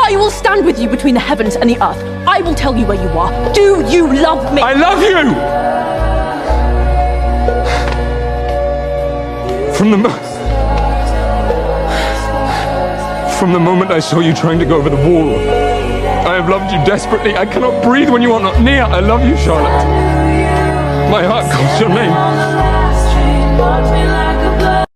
I will stand with you between the heavens and the earth. I will tell you where you are. Do you love me? I love you! From the moment I saw you trying to go over the wall, I have loved you desperately. I cannot breathe when you are not near. I love you, Charlotte. My heart calls your name.